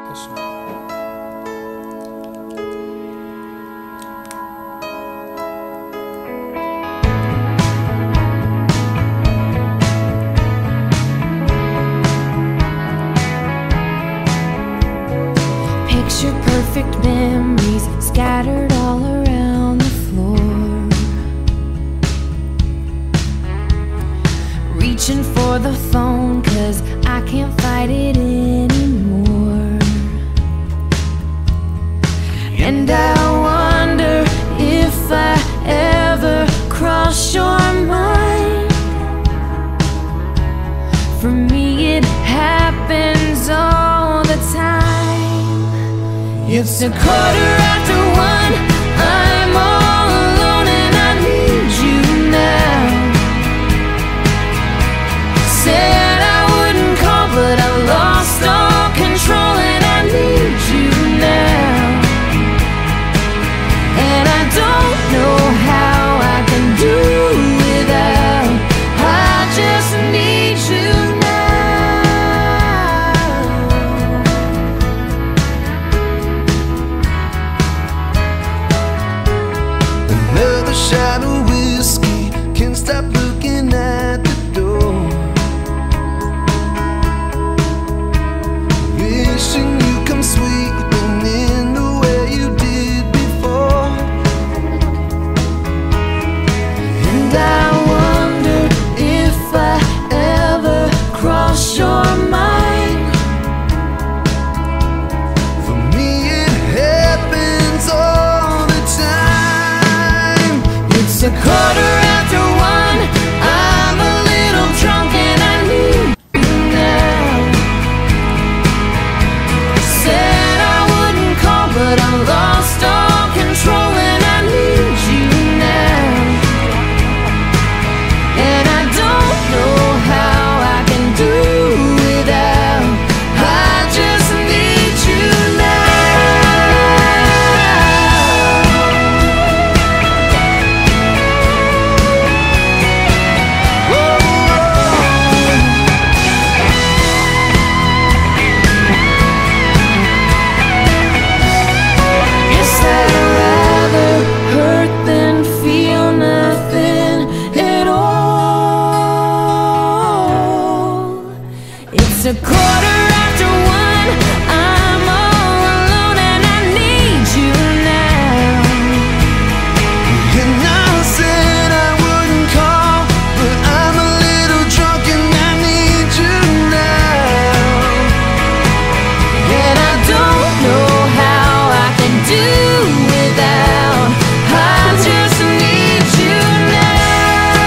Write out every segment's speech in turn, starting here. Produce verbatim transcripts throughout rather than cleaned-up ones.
됐습니다. Picture perfect memories scattered all around the floor, reaching for the phone cause I can't fight it anymore. And I wonder if I ever cross your mind. For me it happens all the time. It's a quarter after one, I'm all alone and I need you now. Said I wouldn't call but I lost all control and I need you now. And I don't know how I can do without, I just need you now. Another shot of whiskey, can't stop looking at the door. Wishing you come sweeping in the way you did before. And I wonder if I ever cross your mind. For me it happens all the time. It's a quarter after one, I'm a little drunk and I need you now. Said I wouldn't call but I lost all control and I need you now. And I don't know how I can do without, I just need you now. Guess I'd rather hurt than feel nothing at all. It's a quarter after one, I'm all alone and I need you now. And I said I wouldn't call, but I'm a little drunk and I need you now. And I don't know how I can do without, I just need you now.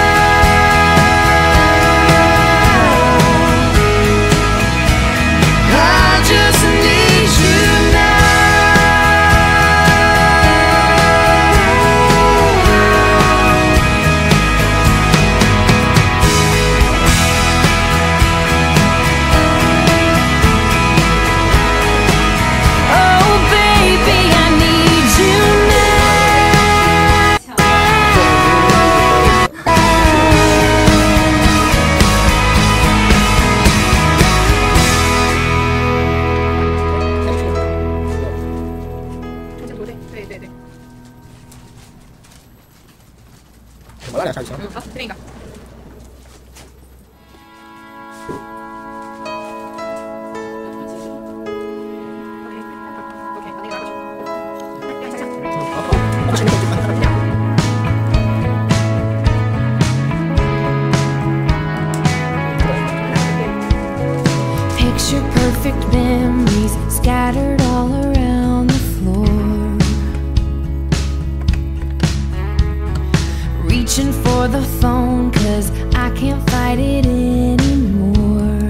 I just need you now. Oh baby, I need you now. 네네네. 말하냐 잘 있어. 응, 아, 그러니까. 오케이, 오케이, 언니가 Picture perfect memories scattered all around the floor, reaching for the phone cause I can't fight it anymore.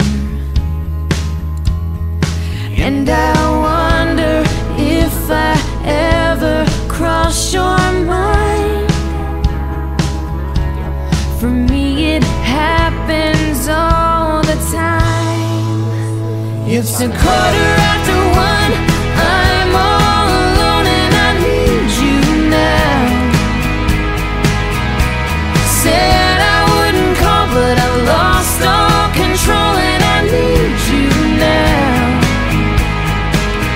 And I wonder if I ever cross your mind. For me it happens all the time. It's a quarter after one, I'm all alone and I need you now. Said I wouldn't call but I lost all control and I need you now.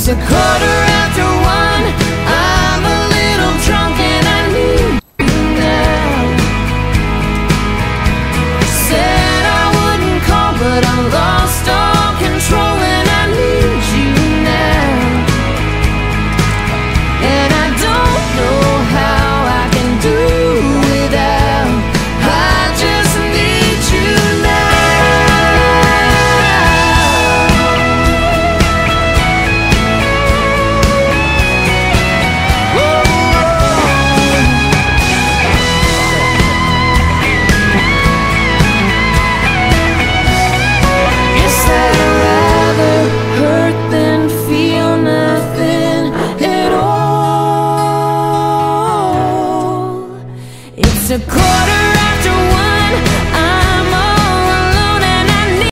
It's a quarter after one. I'm a little drunk and I need you now. Said I wouldn't call, but I lost all control and I need you now. And I don't know how I can do without. I just need you now. Guess I'd rather hurt than feel nothing at all. It's a